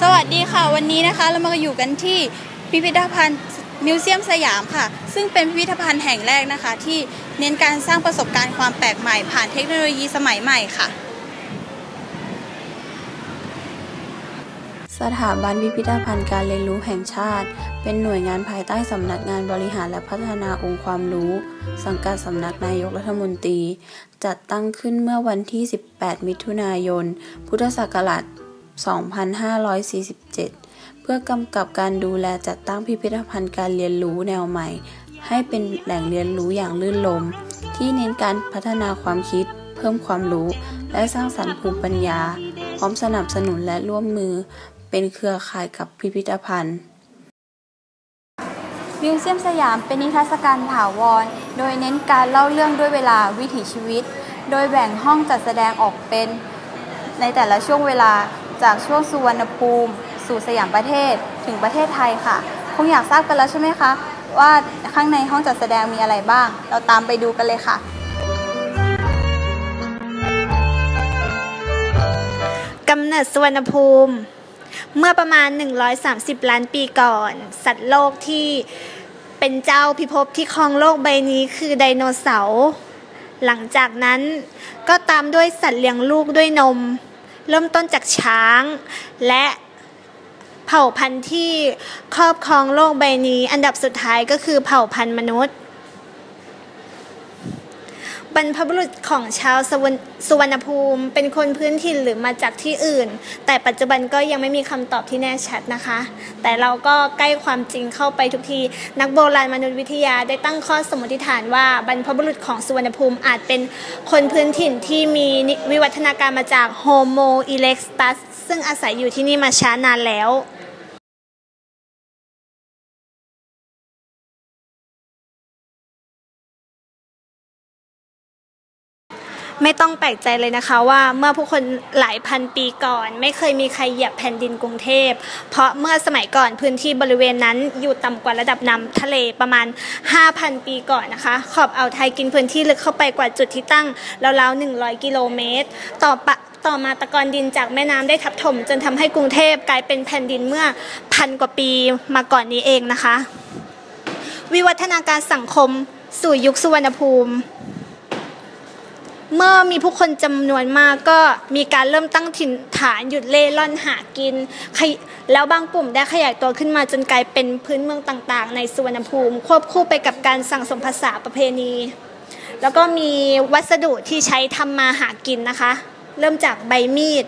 วัสดีค่ะวันนี้นะคะเรามาอยู่กันที่พิพิธภัณฑ์มิวเซียมสยามค่ะซึ่งเป็นพิพิธภัณฑ์แห่งแรกนะคะที่เน้นการสร้างประสบการณ์ความแปลกใหม่ผ่านเทคโนโลยีสมัยใหม่ค่ะสถาบันพิพิธภัณฑ์การเรียนรู้แห่งชาติเป็นหน่วยงานภายใต้สำนักงานบริหารและพัฒนาองค์ความรู้สังกัดสำนักนายกรัฐมนตรีจัดตั้งขึ้นเมื่อวันที่ 18 มิถุนายน พุทธศักราช 2547 เพื่อกำกับการดูแลจัดตั้งพิพิธภัณฑ์การเรียนรู้แนวใหม่ให้เป็นแหล่งเรียนรู้อย่างลื่นลมที่เน้นการพัฒนาความคิดเพิ่มความรู้และสร้างสรรค์ภูมิปัญญาพร้อมสนับสนุนและร่วมมือเป็นเครือข่ายกับพิพิธภัณฑ์มิวเซียมสยามเป็นนิทรรศการถาวรโดยเน้นการเล่าเรื่องด้วยเวลาวิถีชีวิตโดยแบ่งห้องจัดแสดงออกเป็นในแต่ละช่วงเวลาจากช่วงสุวรรณภูมิสู่สยามประเทศถึงประเทศไทยค่ะคงอยากทราบกันแล้วใช่ไหมคะว่าข้างในห้องจัดแสดงมีอะไรบ้างเราตามไปดูกันเลยค่ะกำเนิดสุวรรณภูมิเมื่อประมาณ130ล้านปีก่อนสัตว์โลกที่เป็นเจ้าพิภพที่ครองโลกใบนี้คือไดโนเสาร์หลังจากนั้นก็ตามด้วยสัตว์เลี้ยงลูกด้วยนมเริ่มต้นจากช้างและเผ่าพันธุ์ที่ครอบครองโลกใบนี้อันดับสุดท้ายก็คือเผ่าพันธุ์มนุษย์บรรพบุรุษของชาวสุวรรณภูมิเป็นคนพื้นถิ่นหรือมาจากที่อื่นแต่ปัจจุบันก็ยังไม่มีคำตอบที่แน่ชัดนะคะแต่เราก็ใกล้ความจริงเข้าไปทุกทีนักโบราณมนุษยวิทยาได้ตั้งข้อสมมติฐานว่าบรรพบุรุษของสุวรรณภูมิอาจเป็นคนพื้นถิ่นที่มีวิวัฒนาการมาจากโฮโมอีเร็กตัสซึ่งอาศัยอยู่ที่นี่มาช้านานแล้วไม่ต้องแปลกใจเลยนะคะว่าเมื่อผู้คนหลายพันปีก่อนไม่เคยมีใครเหยียบแผ่นดินกรุงเทพเพราะเมื่อสมัยก่อนพื้นที่บริเวณนั้นอยู่ต่ำกว่าระดับน้ำทะเลประมาณ 5,000 ปีก่อนนะคะขอบอ่าวไทยกินพื้นที่ลึกเข้าไปกว่าจุดที่ตั้งราวๆ100 กิโลเมตรต่อมาตะกอนดินจากแม่น้ำได้ทับถมจนทำให้กรุงเทพกลายเป็นแผ่นดินเมื่อ1,000 กว่าปีมาก่อนนี้เองนะคะวิวัฒนาการสังคมสู่ยุคสุวรรณภูมิเมื่อมีผู้คนจำนวนมากก็มีการเริ่มตั้งถิ่นฐานหยุดเล่ร่อนหากินแล้วบางกลุ่มได้ขยายตัวขึ้นมาจนกลายเป็นพื้นเมืองต่างๆในสุวรรณภูมิควบคู่ไปกับการสั่งสมภาษาประเพณีแล้วก็มีวัสดุที่ใช้ทำมาหากินนะคะเริ่มจากใบมีด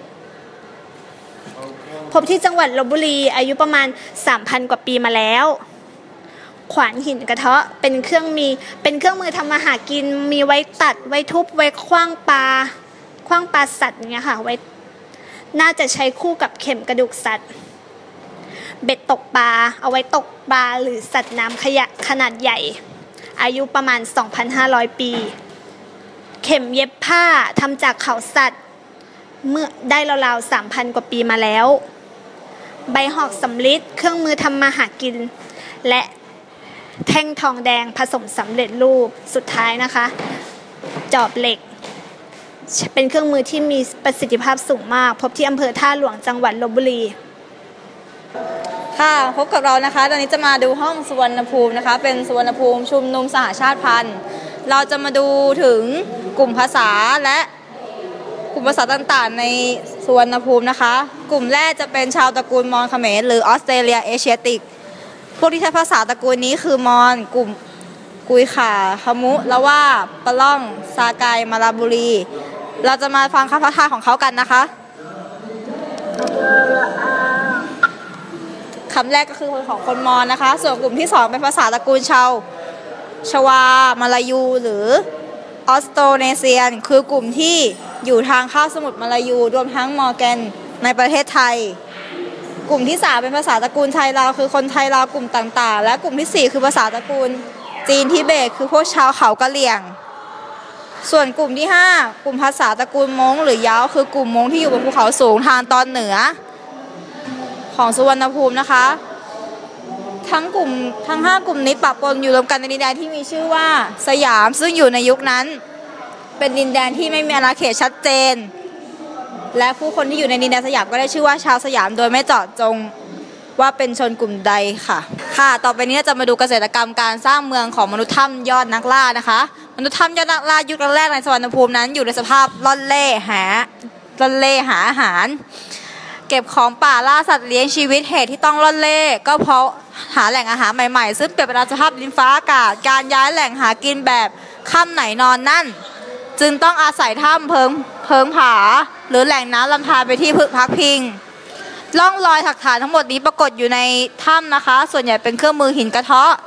พบที่จังหวัดลพบุรีอายุประมาณ 3,000 กว่าปีมาแล้วขวานหินกระเทาะเป็นเครื่องมือทำมาหากินมีไว้ตัดไว้ทุบไว้ขว้างปลาสัตว์อย่างเงี้ยค่ะไว้น่าจะใช้คู่กับเข็มกระดูกสัตว์เบ็ดตกปลาเอาไว้ตกปลาหรือสัตว์น้ำขนาดใหญ่อายุประมาณ 2,500 ปีเข็มเย็บผ้าทำจากเขาสัตว์เมื่อได้ราวๆ 3,000 กว่าปีมาแล้วใบหอกสำริดเครื่องมือทำมาหากินและแท่งทองแดงผสมสำเร็จรูปสุดท้ายนะคะจอบเหล็กเป็นเครื่องมือที่มีประสิทธิภาพสูงมากพบที่อำเภอท่าหลวงจังหวัดลพบุรีค่ะพบกับเรานะคะตอนนี้จะมาดูห้องสุวรรณภูมินะคะเป็นสุวรรณภูมิชุมนุมสหชาติพันธุ์เราจะมาดูถึงกลุ่มภาษาและกลุ่มภาษาต่างๆในสุวรรณภูมินะคะกลุ่มแรกจะเป็นชาวตระกูลมอญเขมรหรือออสเตรเลียเอเชียติกพวกที่ใช้ภาษาตระกูลนี้คือมอญกลุ่มกุยขาขมุละว่าปะล่องซากายมาลาบุรีเราจะมาฟังคำพัฒนาของเขากันนะคะคำแรกก็คือของคนมอญนะคะส่วนกลุ่มที่2เป็นภาษาตระกูลชวามาลายูหรือออสโตเนเซียนคือกลุ่มที่อยู่ทางคาบสมุทรมาลายูรวมทั้งมอร์แกนในประเทศไทยกลุ่มที่3เป็นภาษาตระกูลไทยลาวคือคนไทยลาวกลุ่มต่างๆและกลุ่มที่4คือภาษาตระกูลจีนทิเบตคือพวกชาวเขากะเหรี่ยงส่วนกลุ่มที่5กลุ่มภาษาตระกูลม้งหรือย้าวคือกลุ่มม้งที่อยู่บนภูเขาสูงทางตอนเหนือของสุวรรณภูมินะคะทั้ง5กลุ่มนี้ปะปนอยู่รวมกันในดินแดนที่มีชื่อว่าสยามซึ่งอยู่ในยุคนั้นเป็นดินแดนที่ไม่มีอาณาเขตชัดเจนและผู้คนที่อยู่ในดินแดนสยามก็ได้ชื่อว่าชาวสยามโดยไม่เจาะจงว่าเป็นชนกลุ่มใดค่ะต่อไปนี้จะมาดูเกษตรกรรมการสร้างเมืองของมนุษย์ถ้ำยอดนักล่านะคะมนุษย์ถ้ำยอดนักล่ายุคแรกในสุวรรณภูมินั้นอยู่ในสภาพล่อนเล่หาอาหารเก็บของป่าล่าสัตว์เลี้ยงชีวิตเหตุที่ต้องล่อนเล่ก็เพราะหาแหล่งอาหารใหม่ๆซึ่งเปลี่ยนไปตามสภาพดินฟ้าอากาศการย้ายแหล่งหากินแบบค่ำไหนนอนนั่นจึงต้องอาศัยถ้ำเพิงผาหรือแหล่งน้ำลำธารไปที่พึกพักพิงร่องรอยหลักฐานทั้งหมดนี้ปรากฏอยู่ในถ้ำนะคะส่วนใหญ่เป็นเครื่องมือหินกระเทาะ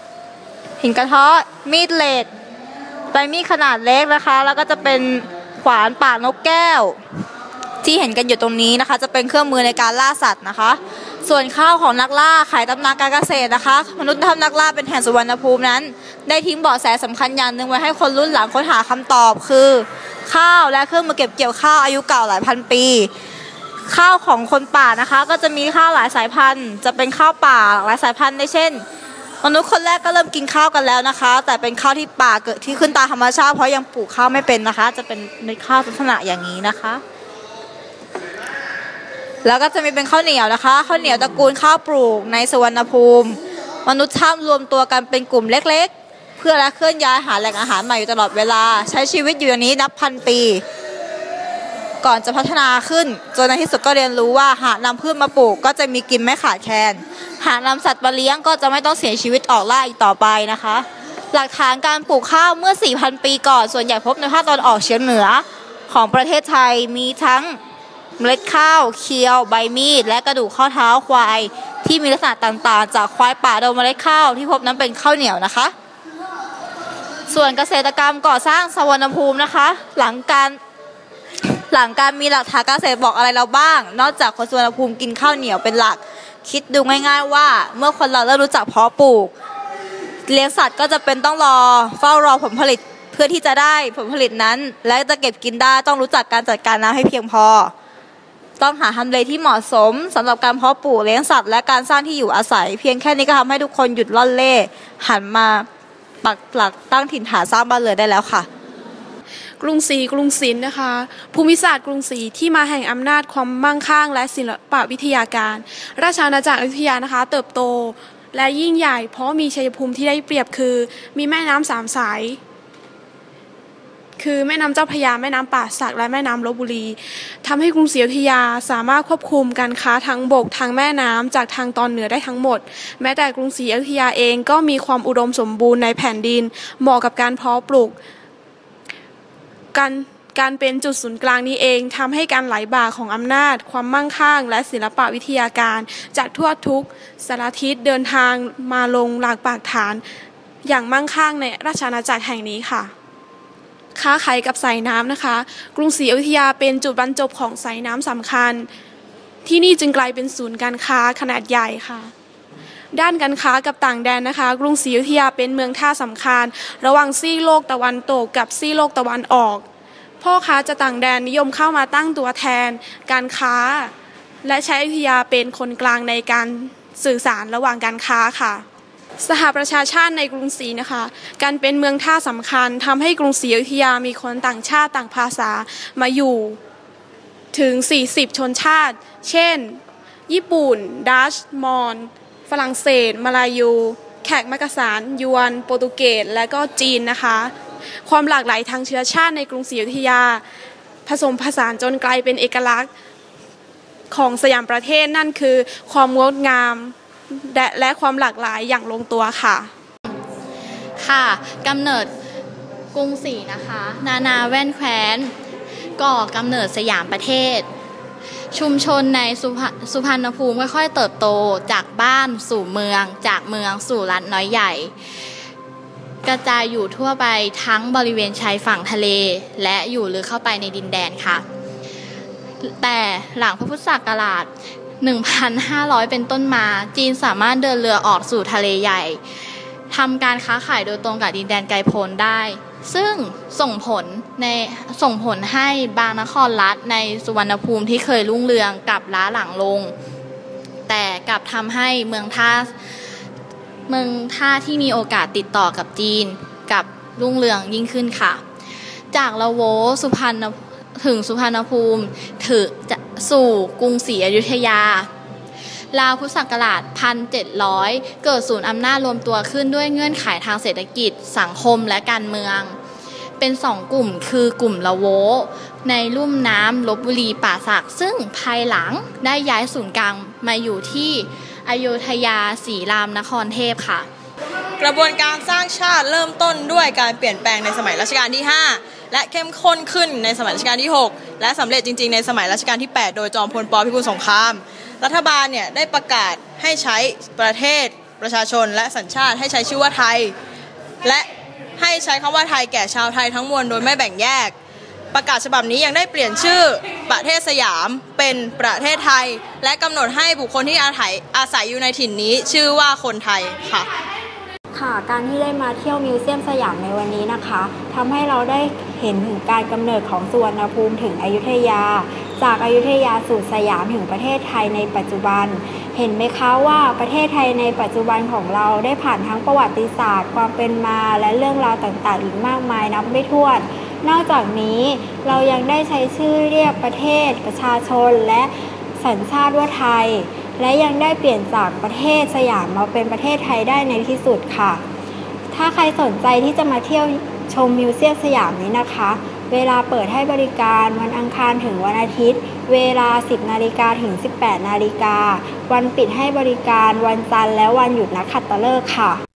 มีดเหล็กใบมีดขนาดเล็กนะคะแล้วก็จะเป็นขวานปากนกแก้วที่เห็นกันอยู่ตรงนี้นะคะจะเป็นเครื่องมือในการล่าสัตว์นะคะส่วนข้าวของนักล่าขายตำนานการเกษตรนะคะมนุษย์ถ้ำนักล่าเป็นแห่งสุวรรณภูมินั้นได้ทิ้งเบาะแสสำคัญอย่างหนึ่งไว้ให้คนรุ่นหลังค้นหาคำตอบคือข้าวและเครื่องมือเก็บเกี่ยวข้าวอายุเก่าหลายพันปีข้าวของคนป่านะคะก็จะมีข้าวหลายสายพันธุ์จะเป็นข้าวป่าหลายสายพันธุ์ได้เช่นมนุษย์คนแรกก็เริ่มกินข้าวกันแล้วนะคะแต่เป็นข้าวที่ป่าเกิดที่ขึ้นตามธรรมชาติเพราะยังปลูกข้าวไม่เป็นนะคะจะเป็นในข้าวลักษณะอย่างนี้นะคะแล้วก็จะมีเป็นข้าวเหนียวนะคะข้าวเหนียวตระกูลข้าวปลูกในสุวรรณภูมิมนุษย์ถ้ำรวมตัวกันเป็นกลุ่มเล็กๆเพื่อเคลื่อนย้ายหาแหล่งอาหารใหม่อยู่ตลอดเวลาใช้ชีวิตอยู่อย่างนี้นับพันปีก่อนจะพัฒนาขึ้นจนในที่สุดก็เรียนรู้ว่าหากนำพืชมาปลูกก็จะมีกินไม่ขาดแคลนหากนำสัตว์มาเลี้ยงก็จะไม่ต้องเสียชีวิตออกล่าอีกต่อไปนะคะหลักฐานการปลูกข้าวเมื่อ 4,000 ปีก่อนส่วนใหญ่พบในภาคตะวันออกเฉียงเหนือของประเทศไทยมีทั้งเมล็ดข้าวเคียวใบมีดและกระดูกข้อเท้าควายที่มีลักษณะต่างๆจากควายป่าโดยเมล็ดข้าวที่พบนั้นเป็นข้าวเหนียวนะคะส่วนเกษตรกรรมก่อสร้างสุวรรณภูมินะคะหลังการมีหลักฐานการเกษตรบอกอะไรเราบ้างนอกจากคนสุวรรณภูมิกินข้าวเหนียวเป็นหลักคิดดูง่ายๆว่าเมื่อคนเราเริ่มรู้จักเพาะปลูกเลี้ยงสัตว์ก็จะเป็นต้องเฝ้ารอผลผลิตเพื่อที่จะได้ผลผลิตนั้นและจะเก็บกินได้ต้องรู้จักการจัดการน้ำให้เพียงพอต้องหาทำเลที่เหมาะสมสำหรับการเพาะปลูกเลี้ยงสัตว์และการสร้างที่อยู่อาศัยเพียงแค่นี้ก็ทำให้ทุกคนหยุดล่อนเล่หันมาปักหลักตั้งถิ่นฐานสร้างบ้านเรือนได้แล้วค่ะกรุงศรีกรุงศิลป์นะคะภูมิศาสตร์กรุงศรีที่มาแห่งอำนาจความมั่งคั่งและศิลปวิทยาการราชอาณาจักรอยุธยานะคะเติบโตและยิ่งใหญ่เพราะมีชัยภูมิที่ได้เปรียบคือมีแม่น้ำ3 สายคือแม่น้ำเจ้าพระยาแม่น้ำป่าสักและแม่น้ำลพบุรีทำให้กรุงศรีอยุธยาสามารถควบคุมการค้าทั้งบกทางแม่น้ำจากทางตอนเหนือได้ทั้งหมดแม้แต่กรุงศรีอยุธยาเองก็มีความอุดมสมบูรณ์ในแผ่นดินเหมาะกับการเพาะปลูกการเป็นจุดศูนย์กลางนี้เองทำให้การไหลบ่าของอำนาจความมั่งคั่งและศิลปวิทยาการจากทั่วทุกสารทิศเดินทางมาลงหลักปักฐานอย่างมั่งคั่งในราชอาณาจักรแห่งนี้ค่ะค้าขายกับสายน้ำนะคะกรุงศรีอยุธยาเป็นจุดบรรจบของสายน้ำสำคัญที่นี่จึงกลายเป็นศูนย์การค้าขนาดใหญ่ค่ะด้านการค้ากับต่างแดนนะคะกรุงศรีอยุธยาเป็นเมืองท่าสำคัญระหว่างซีกโลกตะวันตกกับซีกโลกตะวันออกพ่อค้าจากต่างแดนนิยมเข้ามาตั้งตัวแทนการค้าและใช้อยุธยาเป็นคนกลางในการสื่อสารระหว่างการค้าค่ะสหประชาชาติในกรุงศรีนะคะการเป็นเมืองท่าสำคัญทำให้กรุงศรีอยุธยามีคนต่างชาติต่างภาษามาอยู่ถึง40 ชนชาติเช่นญี่ปุ่นดัชมอญฝรั่งเศสมาลายูแขกมักกะสานยวนโปรตุเกสและก็จีนนะคะความหลากหลายทางเชื้อชาติในกรุงศรีอยุธยาผสมผสานจนกลายเป็นเอกลักษณ์ของสยามประเทศนั่นคือความงดงามและความหลากหลายอย่างลงตัวค่ะค่ะกำเนิดกรุงศรีนะคะนาแว่นแคว้นก่อกำเนิดสยามประเทศชุมชนในสุพรรณภูมิค่อยๆเติบโตจากบ้านสู่เมืองจากเมืองสู่รัฐน้อยใหญ่กระจายอยู่ทั่วไปทั้งบริเวณชายฝั่งทะเลและอยู่ลึกเข้าไปในดินแดนค่ะแต่หลังพระพุทธศักราช 1,500 เป็นต้นมาจีนสามารถเดินเรือออกสู่ทะเลใหญ่ทำการค้าขายโดยตรงกับดินแดนไกลโพ้นได้ซึ่งส่งผลให้บางนครรัฐในสุวรรณภูมิที่เคยรุ่งเรืองกลับล้าหลังลงแต่กลับทำให้เมืองท่าที่มีโอกาสติดต่อกับจีนกับรุ่งเรืองยิ่งขึ้นค่ะจากละโวถึงสุพรรณภูมิถึงจะสู่กรุงศรีอยุธยาราวพุทธศักราช 1700 เกิดศูนย์อำนาจรวมตัวขึ้นด้วยเงื่อนไขทางเศรษฐกิจสังคมและการเมืองเป็นสองกลุ่มคือกลุ่มละโวในลุ่มน้ำลพบุรีป่าสักซึ่งภายหลังได้ย้ายศูนย์กลางมาอยู่ที่อยุธยาศรีรามนครเทพค่ะกระบวนการสร้างชาติเริ่มต้นด้วยการเปลี่ยนแปลงในสมัยรัชกาลที่ 5 และเข้มข้นขึ้นในสมัยรัชกาลที่ 6 และสำเร็จจริงๆในสมัยรัชกาลที่ 8 โดยจอมพลป.พิบูลสงครามรัฐบาลเนี่ยได้ประกาศให้ใช้ประเทศประชาชนและสัญชาติให้ใช้ชื่อว่าไทยและให้ใช้คำว่าไทยแก่ชาวไทยทั้งมวลโดยไม่แบ่งแยกประกาศฉบับนี้ยังได้เปลี่ยนชื่อประเทศสยามเป็นประเทศไทยและกำหนดให้บุคคลที่อาศัยอยู่ในถิ่นนี้ชื่อว่าคนไทยค่ะการที่ได้มาเที่ยวมิวเซียมสยามในวันนี้นะคะทำให้เราได้เห็นถึงการกำเนิดของสุวรรณภูมิถึงอยุธยาจากอยุธยาสู่สยามถึงประเทศไทยในปัจจุบันเห็นไหมคะว่าประเทศไทยในปัจจุบันของเราได้ผ่านทั้งประวัติศาสตร์ความเป็นมาและเรื่องราวต่างๆอีกมากมายนับไม่ถ้วนนอกจากนี้เรายังได้ใช้ชื่อเรียกประเทศประชาชนและสัญชาติว่าไทยและยังได้เปลี่ยนจากประเทศสยามมาเป็นประเทศไทยได้ในที่สุดค่ะถ้าใครสนใจที่จะมาเที่ยวชมมิวเซียมสยามนี้นะคะเวลาเปิดให้บริการวันอังคารถึงวันอาทิตย์เวลา 10 นาฬิกาถึง 18 นาฬิกาวันปิดให้บริการวันจันทร์และวันหยุดนักขัตฤกษ์ค่ะ